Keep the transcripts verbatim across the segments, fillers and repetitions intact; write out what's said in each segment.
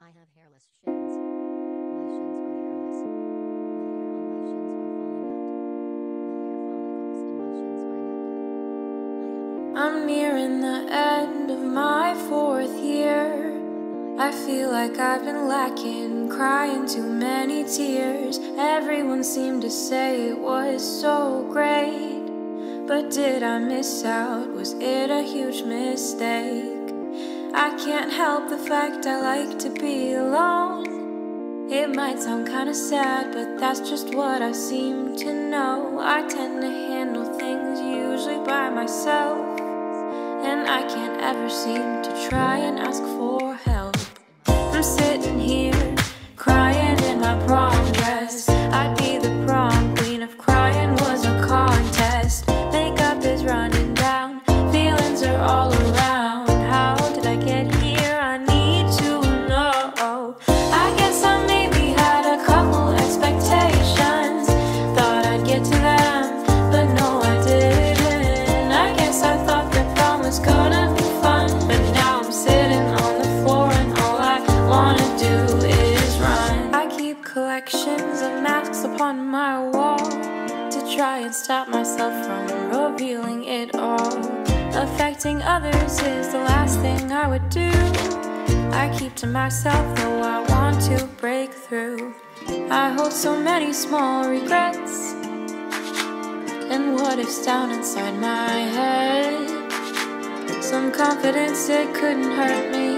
I have hairless shins. My shins are hairless. The hair on my shins are falling out. The hair follicles in my shins are inactive. I have hair. I'm nearing the end of my fourth year. I feel like I've been lacking, crying too many tears. Everyone seemed to say it was so great, but did I miss out? Was it a huge mistake? I can't help the fact I like to be alone. It might sound kinda sad, but that's just what I seem to know. I tend to handle things usually by myself, and I can't ever seem to try and ask for help. I'm sitting here, crying in my prom dress. I'd be the prom queen if crying was a contest. Makeup is running down, feelings are all around. How did I get here? I need to know. I guess I maybe had a couple expectations. Thought I'd get to them, but no I didn't. I guess I thought the prom was gonna be fun, but now I'm sitting on the floor and all I wanna do is run. I keep collections of masks upon my wall to try and stop myself from revealing it all. Affecting others is the last thing I would do. I keep to myself though I want to break through. I hold so many small regrets and what ifs down inside my head. Some confidence, it couldn't hurt me.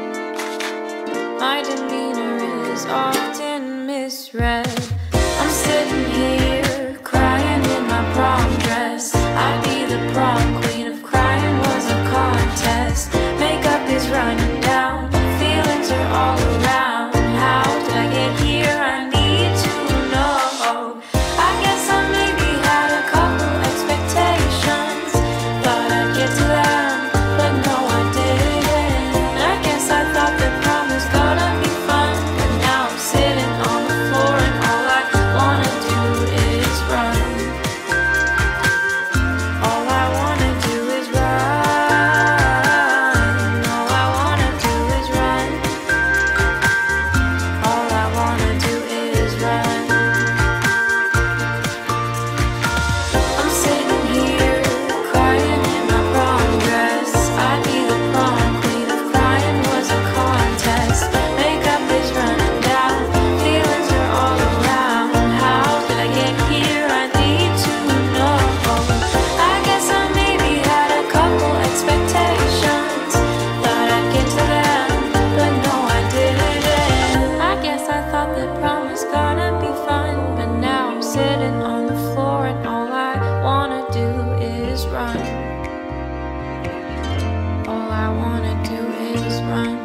My demeanor is often misread. I'm sitting here, crying in my prom dress. I'd be the prom queen if crying was a contest. Makeup is running down, feelings are all around. How did I get here? I need to know. I guess I maybe had a couple expectations. Thought I'd get to them, but no I didn't. I guess I thought the prom was gonna be fun, but now I'm sitting on the floor and all I wanna do is run. All I wanna do is run. All I wanna do is run. All I wanna do is run. I'm sitting here, crying in my prom dress. I'd be the prom queen if crying was a contest. Makeup is running down, feelings are all around. How did I get here? I need to know. I guess I maybe had a couple expectations. Thought I'd get to them, but no I didn't. I guess I thought the prom was gonna be fun, but now I'm sitting on the floor and all I wanna do is run. All I wanna do is run.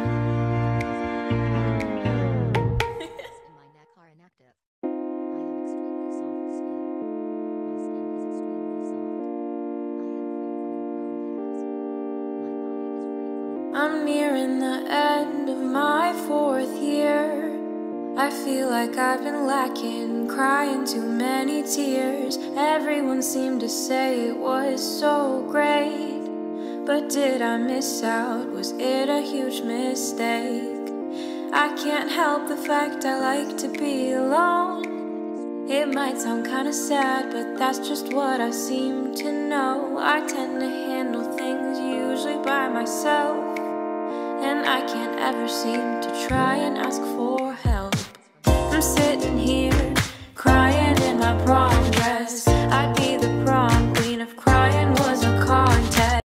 In my neck are inactive. I have extremely soft skin. My skin is extremely soft. I am free from ingrown hairs. My body is free from ingrown. I'm nearing the end of my fourth year. I feel like I've been lacking, crying too many tears. Everyone seemed to say it was so great, but did I miss out? Was it a huge mistake? I can't help the fact I like to be alone. It might sound kinda sad, but that's just what I seem to know. I tend to handle things usually by myself, and I can't ever seem to try and ask for help. I'm sitting here, crying in my prom